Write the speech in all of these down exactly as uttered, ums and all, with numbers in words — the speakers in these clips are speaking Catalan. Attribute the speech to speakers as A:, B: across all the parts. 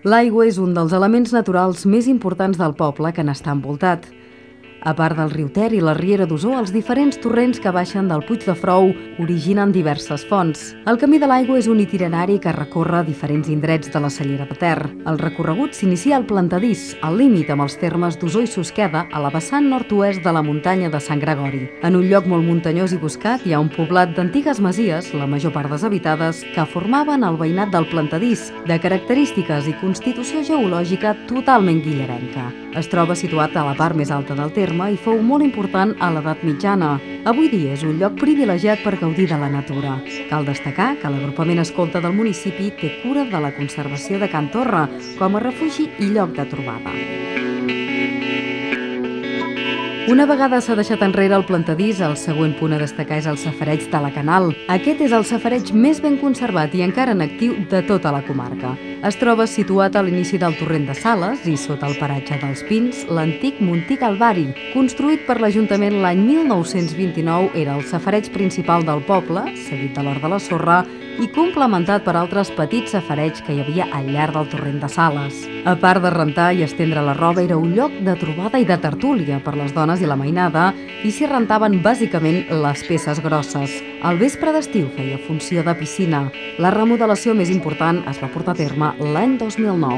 A: L'aigua és un dels elements naturals més importants del poble que n'està envoltat. A part del riu Ter i la riera d'Osor, els diferents torrents que baixen del Puig de Frou originen diverses fonts. El Camí de l'Aigua és un itinerari que recorre diferents indrets de la Cellera de Ter. El recorregut s'inicia al Plantadís, al límit amb els termes d'Osor i Susqueda, a la vessant nord-oest de la muntanya de Sant Gregori. En un lloc molt muntanyós i boscat hi ha un poblat d'antigues masies, la major part deshabitades, que formaven el veïnat del Plantadís, de característiques i constitució geològica totalment guillerenca. Es troba situat a la part més alta del terme i fou molt important a l'edat mitjana. Avui dia és un lloc privilegiat per gaudir de la natura. Cal destacar que l'agrupament escolta del municipi té cura de la conservació de Can Torra com a refugi i lloc de trobada. Una vegada s'ha deixat enrere el Plantadís, el següent punt a destacar és el safareig de la Canal. Aquest és el safareig més ben conservat i encara en actiu de tota la comarca. Es troba situat a l'inici del torrent de Sales i sota el paratge dels Pins, l'antic Moltí Calvari. Construït per l'Ajuntament l'any mil nou-cents vint-i-nou, era el safareig principal del poble, seguit de l'Hort de la Sorra, i complementat per altres petits safareigs que hi havia al llarg del torrent de Sales. A part de rentar i estendre la roba, era un lloc de trobada i de tertúlia per les dones i la mainada, i s'hi rentaven bàsicament les peces grosses. Al vespre d'estiu feia funció de piscina. La remodelació més important es va portar a terme l'any dos mil nou.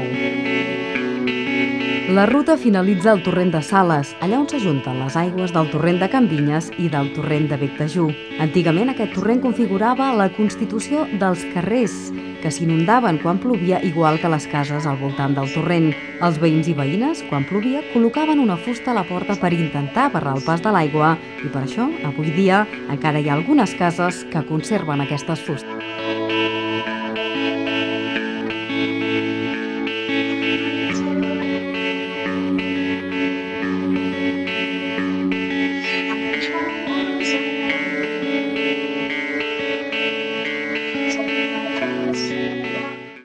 A: La ruta finalitza al torrent de Sales, allà on s'ajunten les aigües del torrent de Can Vinyes i del torrent de Becdejú. Antigament aquest torrent configurava la constitució dels carrers, que s'inundaven quan plovia igual que les cases al voltant del torrent. Els veïns i veïnes, quan plovia, col·locaven una fusta a la porta per intentar barrar el pas de l'aigua i per això, avui dia, encara hi ha algunes cases que conserven aquestes fustes.